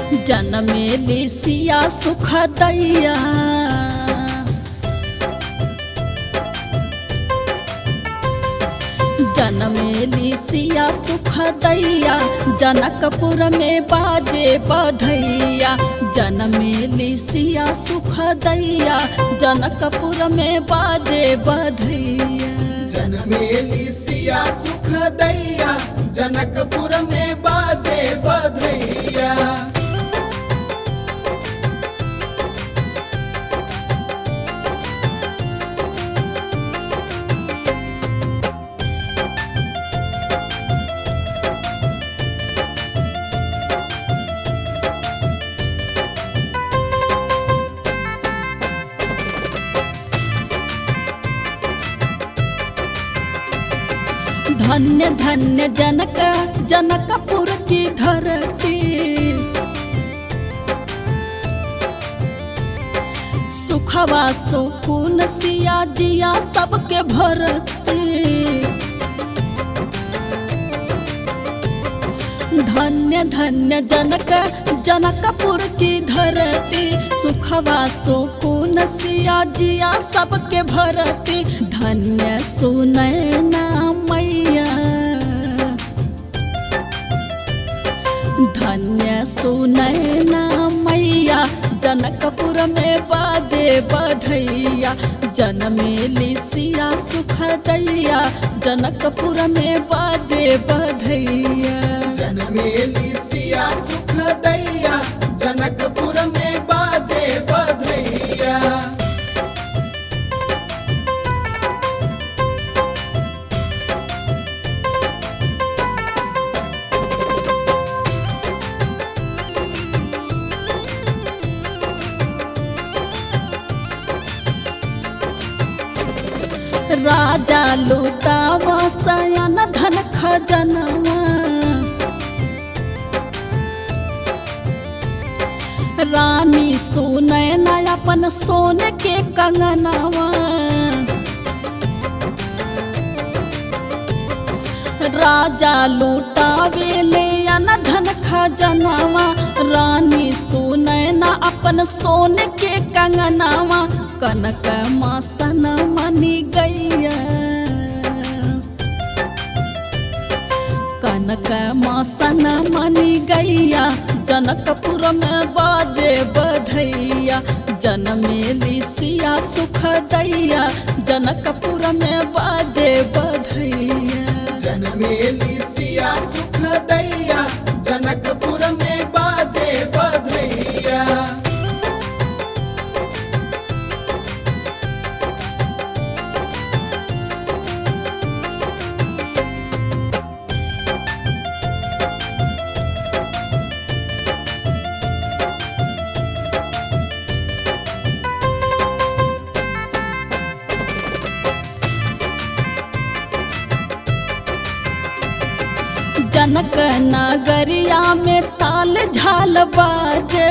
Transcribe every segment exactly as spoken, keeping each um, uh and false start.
जनमेली सिया सुख दैया। जनमेली सिया सुख दैया, जनकपुर में बाजे बधैया। जनमेली सिया सुख दैया, जनकपुर में बाजे बधैया। जनमेली सिया सुख दैया, जनकपुर में बाजे बधैया। धन्य धन्य जनक जनकपुर की धरती। सुखवा सुकून सिया जिया सबके भरती। धन्य धन्य जनक जनकपुर की धरती। सुखवा सुकून सिया जिया सबके भरती। धन्य सुनैना मैया, धन्य सुनैना मैया, जनकपुर में बाजे बधैया। जनमेली सिया सुख दैया, जनकपुर में बाजे बधैया। जनमेली सिया सुख दैया, जनकपुर में बाजे बधैया। राजा लुटावा सयन धन खजनवा। रानी सुनैना अपन सोने के कंगनवा। राजा लुटावे ले अन धन खजनवा। रानी सुनैना अपन सोने के कंगनवा। कनक मासन मनी गैया, कनक मासन मनी गैया, जनकपुर में बाजे बधैया। जनमेली सिया सुख दैया, जनकपुर में बाजे बधैया। जनमेली सिया सुख दैया, जनकपुर में बाजे बधैया। जनक नगरिया में ताल झाल बाजे।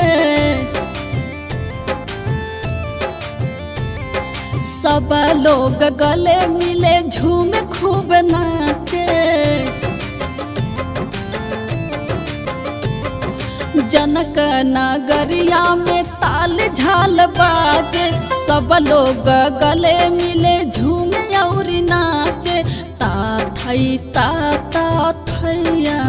सब लोग गले मिले झूम खूब नाचे। जनक नगरिया में ताल झाल बाजे। सब लोग गले मिले झूम और नाचे। ता थई ता ता थैया,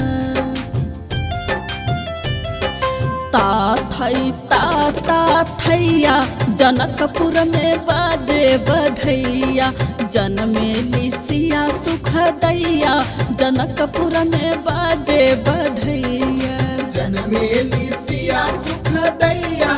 ता थई ता ता थैया, जनकपुर में बाजे बधैया। जनमेली सिया सुख दैया, जनकपुर में बाजे बधैया। जनमेली सिया सुख दैया,